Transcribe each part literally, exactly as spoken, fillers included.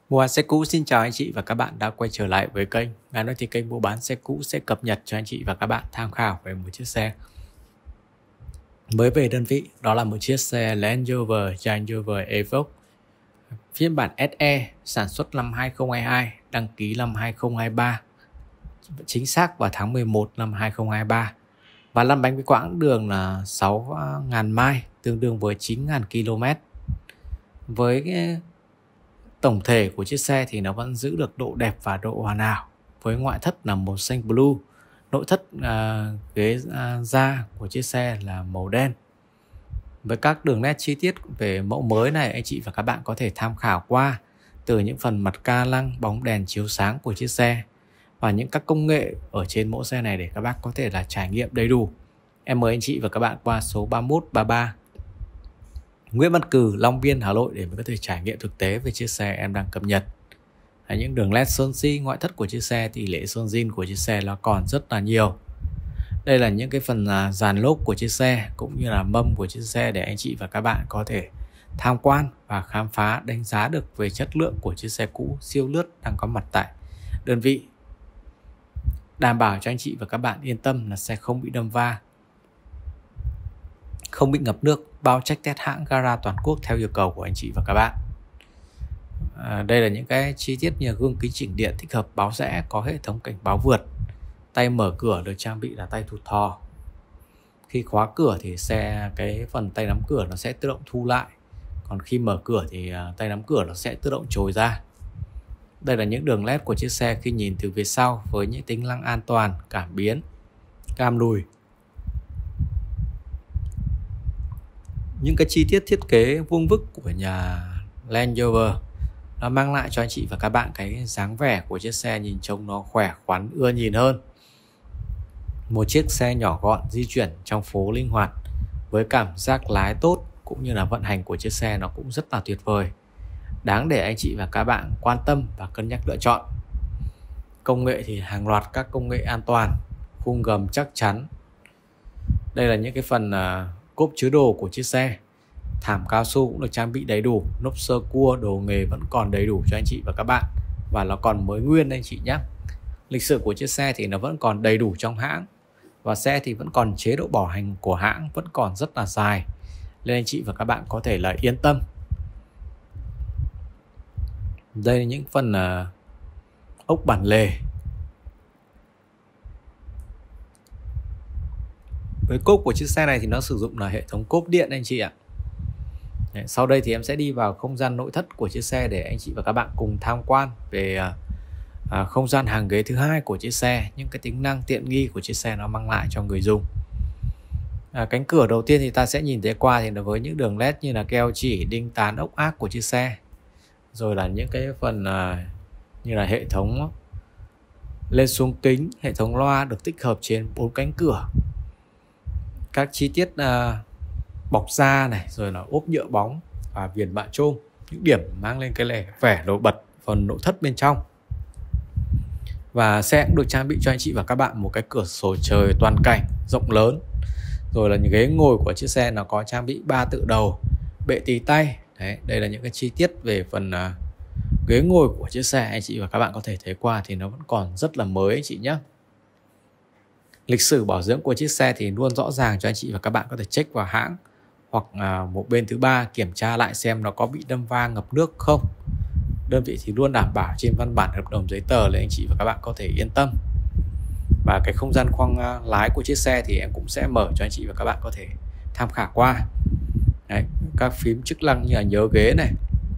Mua bán xe cũ xin chào anh chị và các bạn đã quay trở lại với kênh. Ngày nay thì kênh mua bán xe cũ sẽ cập nhật cho anh chị và các bạn tham khảo về một chiếc xe mới về đơn vị. Đó là một chiếc xe Land Rover Range Rover Evoque phiên bản ét e, sản xuất năm hai không hai hai, đăng ký năm hai không hai ba, chính xác vào tháng mười một năm hai không hai ba, và lăn bánh với quãng đường là sáu nghìn mai, tương đương với chín nghìn ki lô mét. Với cái tổng thể của chiếc xe thì nó vẫn giữ được độ đẹp và độ hoàn hảo, với ngoại thất là màu xanh blue, nội thất à, ghế à, da của chiếc xe là màu đen. Với các đường nét chi tiết về mẫu mới này, anh chị và các bạn có thể tham khảo qua từ những phần mặt ca lăng, bóng đèn chiếu sáng của chiếc xe và những các công nghệ ở trên mẫu xe này để các bác có thể là trải nghiệm đầy đủ. Em mời anh chị và các bạn qua số ba mốt ba ba Nguyễn Văn Cừ, Long Biên, Hà Nội để mình có thể trải nghiệm thực tế về chiếc xe em đang cập nhật. Là những đường led sơn si, ngoại thất của chiếc xe, tỷ lệ sơn zin của chiếc xe nó còn rất là nhiều. Đây là những cái phần dàn lốp của chiếc xe cũng như là mâm của chiếc xe để anh chị và các bạn có thể tham quan và khám phá, đánh giá được về chất lượng của chiếc xe cũ siêu lướt đang có mặt tại đơn vị. Đảm bảo cho anh chị và các bạn yên tâm là xe không bị đâm va, không bị ngập nước, bao check test hãng gara toàn quốc theo yêu cầu của anh chị và các bạn. À, đây là những cái chi tiết như gương kính chỉnh điện tích hợp báo rẽ, có hệ thống cảnh báo vượt, tay mở cửa được trang bị là tay thụt thò. Khi khóa cửa thì xe cái phần tay nắm cửa nó sẽ tự động thu lại, còn khi mở cửa thì tay nắm cửa nó sẽ tự động trồi ra. Đây là những đường led của chiếc xe khi nhìn từ phía sau với những tính năng an toàn, cảm biến, cam lùi. Những cái chi tiết thiết kế vuông vức của nhà Land Rover nó mang lại cho anh chị và các bạn cái dáng vẻ của chiếc xe nhìn trông nó khỏe khoắn, ưa nhìn hơn. Một chiếc xe nhỏ gọn, di chuyển trong phố linh hoạt với cảm giác lái tốt cũng như là vận hành của chiếc xe nó cũng rất là tuyệt vời, đáng để anh chị và các bạn quan tâm và cân nhắc lựa chọn. Công nghệ thì hàng loạt các công nghệ an toàn, khung gầm chắc chắn. Đây là những cái phần uh, cốp chứa đồ của chiếc xe. Thảm cao su cũng được trang bị đầy đủ, lốp sơ cua, đồ nghề vẫn còn đầy đủ cho anh chị và các bạn, và nó còn mới nguyên anh chị nhé. Lịch sử của chiếc xe thì nó vẫn còn đầy đủ trong hãng, và xe thì vẫn còn chế độ bảo hành của hãng vẫn còn rất là dài, nên anh chị và các bạn có thể là yên tâm. Đây là những phần uh, ốc bản lề. Với cốp của chiếc xe này thì nó sử dụng là hệ thống cốp điện anh chị ạ. Đấy, sau đây thì em sẽ đi vào không gian nội thất của chiếc xe để anh chị và các bạn cùng tham quan về à, không gian hàng ghế thứ hai của chiếc xe, những cái tính năng tiện nghi của chiếc xe nó mang lại cho người dùng. À, cánh cửa đầu tiên thì ta sẽ nhìn thấy qua thì nó với những đường led như là keo chỉ, đinh tán, ốc ác của chiếc xe, rồi là những cái phần à, như là hệ thống lên xuống kính, hệ thống loa được tích hợp trên bốn cánh cửa, các chi tiết uh, bọc da này, rồi là ốp nhựa bóng và viền bạ chôm, những điểm mang lên cái vẻ nổi bật phần nội thất bên trong. Và xe cũng được trang bị cho anh chị và các bạn một cái cửa sổ trời toàn cảnh rộng lớn, rồi là những ghế ngồi của chiếc xe nó có trang bị ba tựa đầu, bệ tì tay. Đấy, đây là những cái chi tiết về phần uh, ghế ngồi của chiếc xe, anh chị và các bạn có thể thấy qua thì nó vẫn còn rất là mới anh chị nhé. Lịch sử bảo dưỡng của chiếc xe thì luôn rõ ràng cho anh chị và các bạn có thể check vào hãng, hoặc à, một bên thứ ba kiểm tra lại xem nó có bị đâm va, ngập nước không. Đơn vị thì luôn đảm bảo trên văn bản hợp đồng giấy tờ để anh chị và các bạn có thể yên tâm. Và cái không gian khoang à, lái của chiếc xe thì em cũng sẽ mở cho anh chị và các bạn có thể tham khảo qua. Đấy, các phím chức năng như là nhớ ghế này,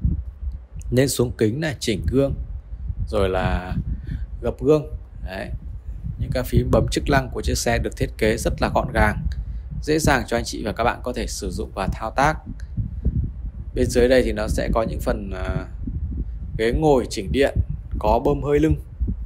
lên xuống kính này, chỉnh gương, rồi là gập gương. Đấy, những cái phím bấm chức năng của chiếc xe được thiết kế rất là gọn gàng, dễ dàng cho anh chị và các bạn có thể sử dụng và thao tác. Bên dưới đây thì nó sẽ có những phần uh, ghế ngồi chỉnh điện, có bơm hơi lưng,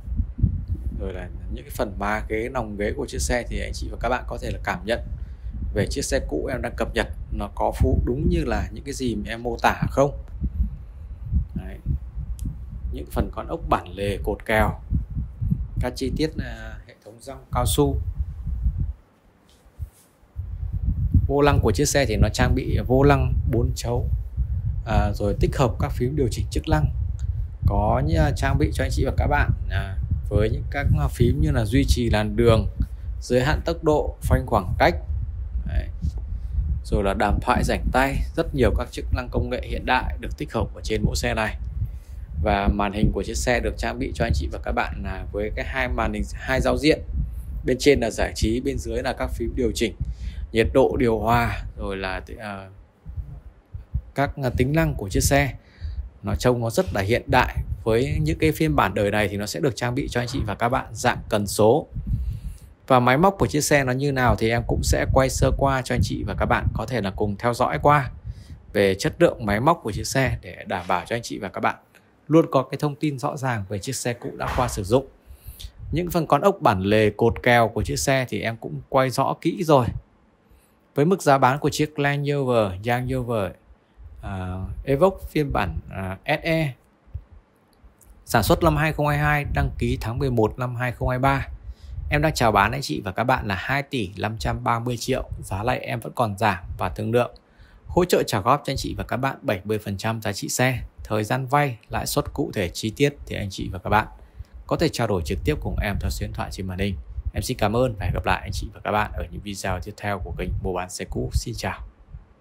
rồi là những cái phần má ghế, nòng ghế của chiếc xe thì anh chị và các bạn có thể là cảm nhận về chiếc xe cũ em đang cập nhật nó có phụ đúng như là những cái gì mà em mô tả không. Đấy, những phần con ốc bản lề, cột kèo, các chi tiết là hệ thống gioăng cao su. Vô lăng của chiếc xe thì nó trang bị vô lăng bốn chấu, à, rồi tích hợp các phím điều chỉnh chức năng, có như là trang bị cho anh chị và các bạn à, với những các phím như là duy trì làn đường, giới hạn tốc độ, phanh khoảng cách. Đấy. Rồi là đàm thoại rảnh tay, rất nhiều các chức năng công nghệ hiện đại được tích hợp ở trên mẫu xe này. Và màn hình của chiếc xe được trang bị cho anh chị và các bạn là với cái hai màn hình hai giao diện. Bên trên là giải trí, bên dưới là các phím điều chỉnh nhiệt độ, điều hòa, rồi là uh, các tính năng của chiếc xe. Nó trông nó rất là hiện đại. Với những cái phiên bản đời này thì nó sẽ được trang bị cho anh chị và các bạn dạng cần số. Và máy móc của chiếc xe nó như nào thì em cũng sẽ quay sơ qua cho anh chị và các bạn có thể là cùng theo dõi qua về chất lượng máy móc của chiếc xe, để đảm bảo cho anh chị và các bạn luôn có cái thông tin rõ ràng về chiếc xe cũ đã qua sử dụng. Những phần con ốc bản lề, cột kèo của chiếc xe thì em cũng quay rõ kỹ rồi. Với mức giá bán của chiếc Land Rover, Range Rover uh, Evoque phiên bản uh, ét e sản xuất năm hai không hai hai, đăng ký tháng mười một năm hai không hai ba, em đang chào bán anh chị và các bạn là hai tỷ năm trăm ba mươi triệu. Giá này em vẫn còn giảm và thương lượng hỗ trợ trả góp cho anh chị và các bạn bảy mươi phần trăm giá trị xe. Thời gian vay, lãi suất cụ thể chi tiết thì anh chị và các bạn có thể trao đổi trực tiếp cùng em theo số điện thoại trên màn hình. Em xin cảm ơn và hẹn gặp lại anh chị và các bạn ở những video tiếp theo của kênh mua bán xe cũ. Xin chào.